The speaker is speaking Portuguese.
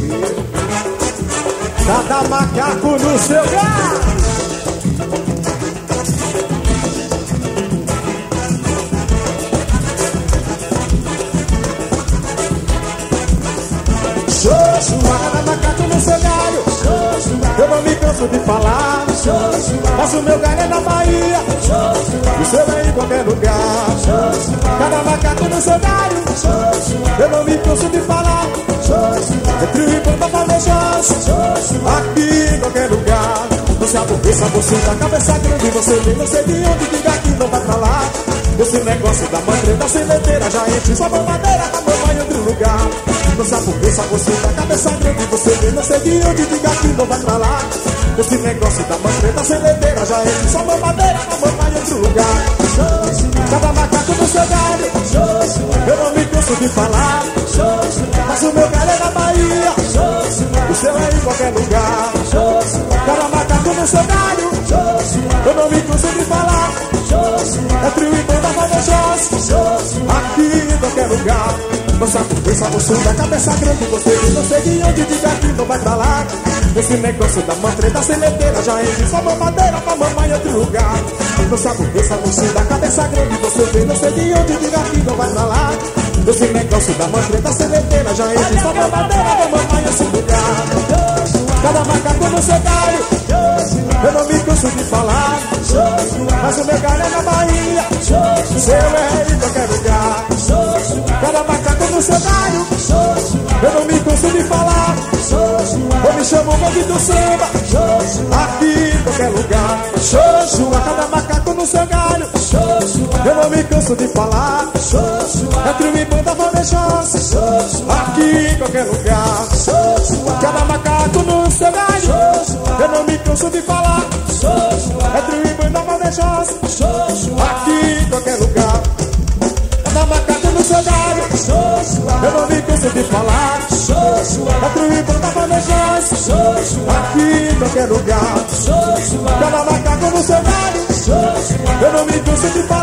Cada macaco no seu galho. Cada macaco no seu galho. Eu não me canso de falar. Mas o meu galho é na Bahia, o seu é em qualquer lugar. Cada macaco no seu galho. Eu não me canso de falar. É trio e banda valejos, aqui em qualquer lugar. Não se aborreça, você da cabeça grande. Você vem, não sei de onde, diga que não vai pra lá. Esse negócio da mantreta sementeira já enche sua mamadeira, a mamãe em outro lugar. Não se aborreça, você da cabeça grande. Você vem, não sei de onde, diga que não vai pra lá. Esse negócio da mantreta sementeira já enche sua mamadeira, a mamãe em outro lugar. Cada macaco no seu galho. Eu não me canso de falar. Mas o meu galho é na Bahia, o seu é em qualquer lugar. Cada macaco no seu galho. Eu não me canso de falar. É trio e banda valejos, aqui em qualquer lugar. Nossa cabeça, você da cabeça grande. Você não sei de onde, diga que não vai pra lá. Esse negócio da mantreta sementeira já enche sua mamadeira pra mamãe em outro lugar. Nossa cabeça, você da cabeça grande. Você vem, não sei de onde, diga que não vai pra lá. Esse negócio da mantreta sementeira já enche sua mamadeira pra mamãe em outro lugar. Cada macaco no seu galho. Eu não me canso de falar. Mas o meu galho é na Bahia, o seu é em qualquer lugar. Cada macaco no seu galho. Eu não me canso de falar. Eu me chamo Bang do Samba, aqui em qualquer lugar. Cada macaco no seu galho. Eu não me canso de falar. É trio e banda valejos, aqui em qualquer lugar. Cada macaco no seu galho. Eu não me canso de falar. É trio e banda valejos, aqui em qualquer lugar. Cada macaco no seu galho. Eu não me canso de falar. É trio e banda valejos, aqui em qualquer lugar. Cada macaco no seu galho. Eu não me canso de falar.